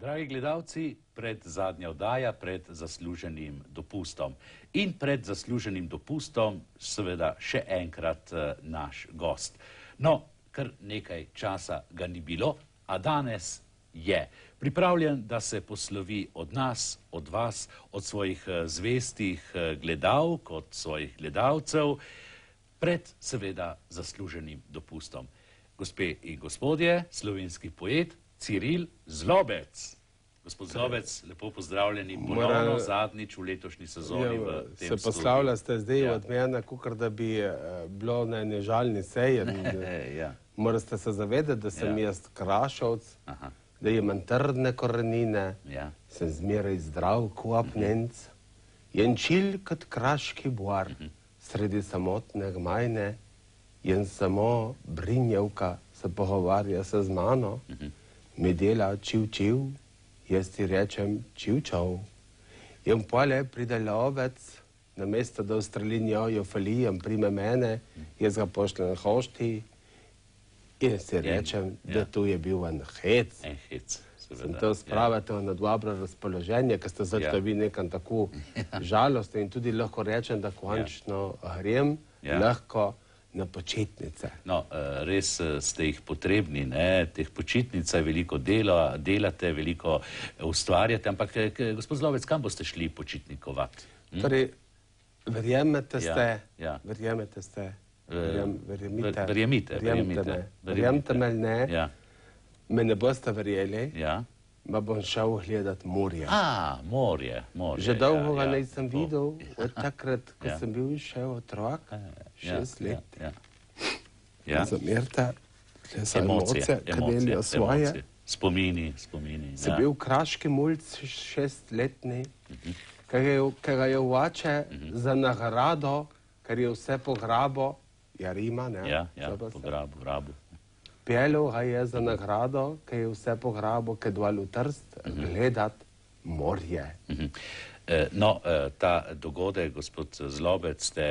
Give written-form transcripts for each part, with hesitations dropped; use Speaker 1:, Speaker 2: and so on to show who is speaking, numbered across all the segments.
Speaker 1: Dragi gledalci, pred zadnja oddaja, pred zasluženim dopustom. In pred zasluženim dopustom seveda še enkrat naš gost. No, kar nekaj časa ga ni bilo, a danes je pripravljen, da se poslovi od nas, od vas, od svojih zvestih gledalk, od svojih gledalcev, pred seveda zasluženim dopustom. Gospe in gospodje, slovenski poet Ciril Zlobec. Gospod Zlobec, lepo pozdravljeni ponovno zadnjič v letošnji sezoni v tem studiu.
Speaker 2: Se poslavljate zdaj od mene, kakor da bi bilo na eni žalni seji. Morate se zavedati, da sem jaz Krašovc, da imam trdne korenine, sem zmeraj zdrav kvapnenc, jen čil kot kraški bor, sredi samotne gmajne, jen samo brinjevka se pogovarja se z mano, mi dela čiv, jaz ti rečem čiv. Jem pole pride lovec, na mesto, da ustralinjo jo falijem, prime mene, jaz ga pošljem hošti, in si rečem, da tu je bil en hec.
Speaker 1: En hec, seveda.
Speaker 2: Sem to spravite na dobro razpoloženje, ker ste zato vi nekam tako žalostni in tudi lahko rečem, da končno grem lahko na počitnice.
Speaker 1: No, res ste jih potrebni, ne? Teh počitnica je veliko dela, delate, veliko ustvarjate, ampak gospod Zlobec, kam boste šli počitnikovati?
Speaker 2: Torej, verjemite me ne, me ne boste verjeli, ma bom šel gledat morje.
Speaker 1: Morje.
Speaker 2: Že dolgo ga nisem videl, od takrat, ko sem bil še otrok, 6 let. Zamerite, tle so emocije, ki delijo svoje.
Speaker 1: Spomini.
Speaker 2: Sem bil kraški mulc 6-letni, ki ga je oče za nagrado, ker je vse pograbo, Rima, ne?
Speaker 1: Pograbo.
Speaker 2: Pelil ga je za nagrado, ki je vse pograbo, ki je dval v Trst, gledat morje.
Speaker 1: No, ta dogodek, gospod Zlobec, ste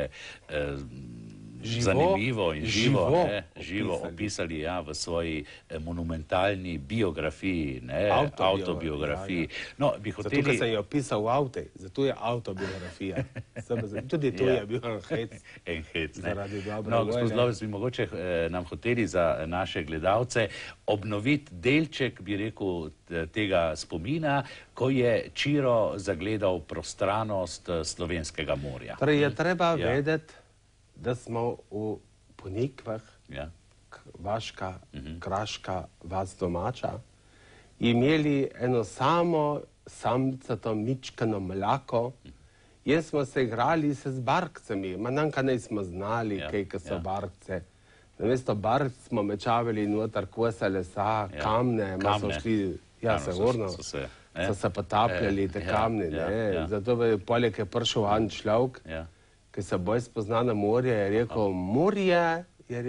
Speaker 1: zanimivo in živo opisali v svoji monumentalni biografiji, avtobiografiji.
Speaker 2: Zato, ker sem jo opisal v avte, zato je avtobiografija. Tudi to je bil
Speaker 1: en hec. No, gospod Zlobec, bi mogoče nam hoteli za naše gledalce obnoviti delček, bi rekel, tega spomina, ko je Čiro zagledal prostranost slovenskega morja.
Speaker 2: Torej je treba vedeti, da smo v Ponikvah, vaška, kraška, vas domača, imeli eno samo samcato mičkano mlako, in smo se igrali se z barkcami, manjka nismo znali, kaj so barkce. Namesto bark smo mečavili noter kose lesa, kamne, smo šli, sigurno, so se potapljali te kamne, zato poleg je prišel en človek, ki se bolj spozna na morje, je rekel, morje,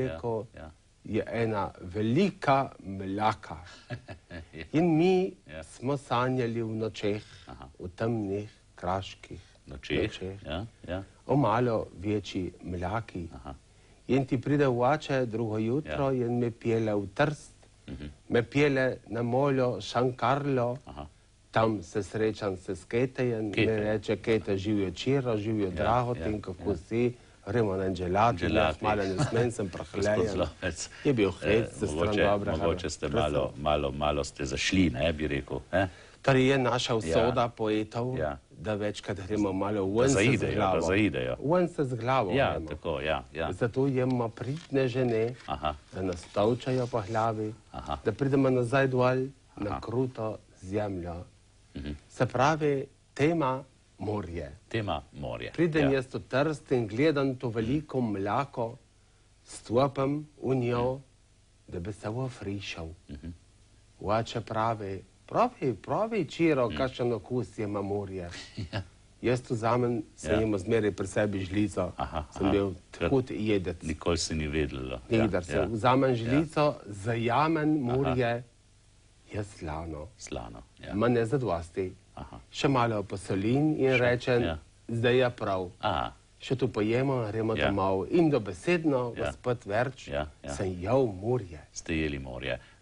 Speaker 2: je ena velika mlaka. In mi smo sanjali v nočeh, v temnih kraških nočeh, o malo večji mlaki. In ti pride oče drugo jutro in me pjele v Trst, me pjele na moljo Šankarlo, tam se srečam se s Ketejem, me reče, Kete, živijo Čiro, živijo Dragotin, kako si, gremo na Anđelati, malo ne smem, sem prahlejen. Je bil hec, se stran dobra.
Speaker 1: Mogoče ste malo ste zašli, ne, bi rekel.
Speaker 2: Torej je naša usoda poetov, da večkrat gremo malo ven se z glavo. Ven se z glavo gremo. Zato imamo pridne žene, da nas tolčajo po glavi, da pridemo nazaj dol na kruto zemljo. Se pravi, tema morje. Pridem jaz v Trst in gledam to veliko mlako, stopam v njo, da bi se ofrišal. Oče pravi, pravi Čiro, kakšen okus ima morje. Jaz vzamem, sem imel zmeraj pri sebi žlico, sem bil hud jedec.
Speaker 1: Nikoli se ni vedelo.
Speaker 2: Nikdar se vzamem žlico, zajamem morje, je slano. Ma ne zadosti. Še malo posolim in rečem, zdaj je prav. Še tu pojemo, gremo domov. In dobesedno, gospod Verč, sem jel morje.
Speaker 1: Ste jeli morje.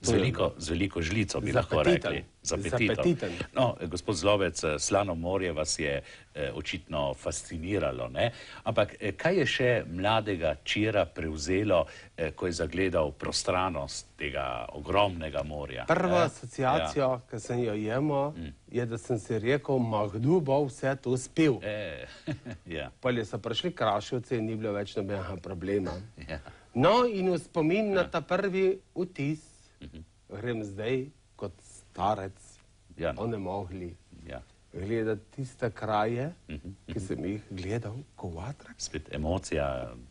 Speaker 1: Z veliko žlico, bi lahko rekli. Z apetitom. No, gospod Zlobec, slano morje vas je očitno fasciniralo, ne? Ampak kaj je še mladega Čira prevzelo, ko je zagledal prostranost tega ogromnega morja?
Speaker 2: Prva asociacija, ki sem jo imel, je, da sem si rekel, kdo bo vse to uspel. Polje so prišli Kraševci in ni bilo več nobenega problema. No, in v spomin na ta prvi vtis grem zdaj kot starec onemogli gledati tiste kraje, ki sem jih gledal kot vatrak.
Speaker 1: Spet emocija,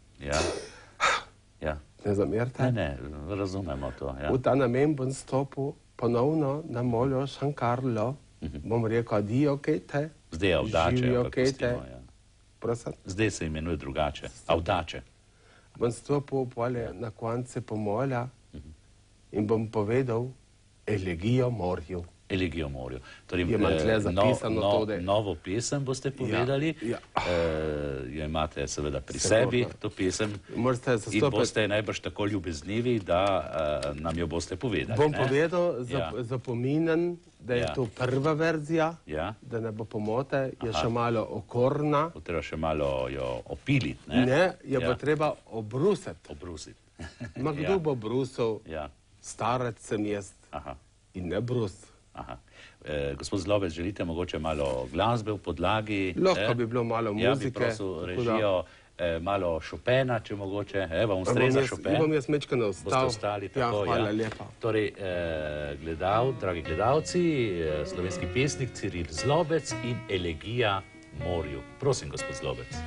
Speaker 2: Ne zamerite?
Speaker 1: Ne, razumemo to.
Speaker 2: V ta namen bom stopil ponovno na moljo San Carlo, bom rekel adijo kete,
Speaker 1: zdaj je Avdače,
Speaker 2: živijo kete.
Speaker 1: Zdaj se imenuje drugače, Avdače.
Speaker 2: Bom stopil polje na konce pomolja in bom povedal elegijo morju.
Speaker 1: Elegijo morju.
Speaker 2: Imam tle zapisano to, da...
Speaker 1: Novo pesem boste povedali, jo imate seveda pri sebi, to pesem, in boste najbrž tako ljubeznivi, da nam jo boste povedali.
Speaker 2: Bom povedal, zapominen, da je to prva verzija, da ne bo pomote, je še malo okorna.
Speaker 1: Bo treba še malo jo opiliti,
Speaker 2: ne? Ne, jo bo treba obrusiti. Ma kdo bo brusel? Starec sem jaz in ne brus.
Speaker 1: Gospod Zlobec, želite mogoče malo glasbe v podlagi?
Speaker 2: Lahko bi bilo malo muzike.
Speaker 1: Ja, bi prosil režijo, malo Chopina, če mogoče. Evo, vam streza Chopin.
Speaker 2: Bom jaz mečkano ostal.
Speaker 1: Boste ostali tako,
Speaker 2: hvala lepa.
Speaker 1: Torej, dragi gledalci, slovenski pesnik Ciril Zlobec in Elegija morju. Prosim, gospod Zlobec.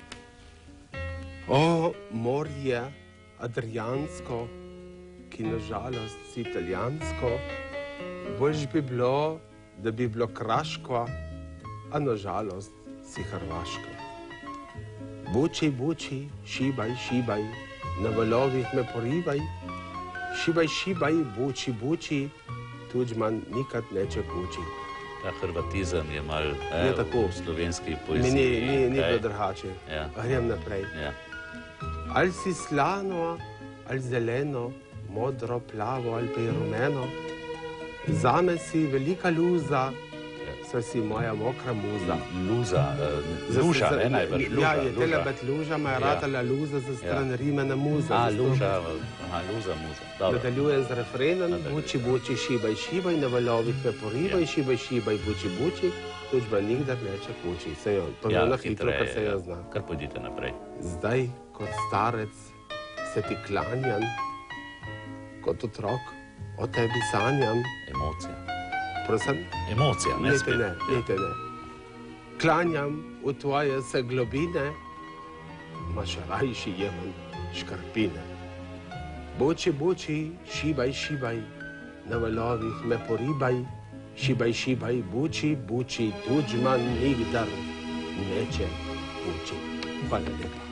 Speaker 2: O, morje adriansko, ki nažalost si italijansko, boljš bi bilo, da bi bilo kraško, a nažalost si hrvaško. Buči, buči, šibaj, šibaj, na valovih me porivaj, šibaj, šibaj, buči, buči, Tuđman nikad neče kući.
Speaker 1: Ta hrvatizem je malo v slovenski poeziji.
Speaker 2: Ni bilo drugače. Grem naprej. Ali si slano, ali zeleno, modro, plavo ali pa rumeno, zame si velika luza, saj si moja mokra muza.
Speaker 1: Luža, ne najbrž, luža.
Speaker 2: Ja, je telebet luža, ma je ratala luza za stran Rimena muza.
Speaker 1: Luža, muza.
Speaker 2: Nadaljujem z refrenom, buči, buči, šibaj, šibaj, na valovih me porivaj, šibaj, šibaj, buči, buči, Tuđman nikdar neče kući. To je ono hitro, kar se jaz znam.
Speaker 1: Kar pojdite naprej.
Speaker 2: Zdaj, kot starec, se ti klanjam, kot otrok, o tebi sanjam.
Speaker 1: Emocija.
Speaker 2: Prosim?
Speaker 1: Emocija, ne spet.
Speaker 2: Ne. Klanjam v tvoje se globine, ma še rajši jemam škarpine. Buči, buči, šibaj, šibaj, na valovih me poribaj, šibaj, šibaj, buči, buči, Tuđman nikdar neče kući. Hvala lepa.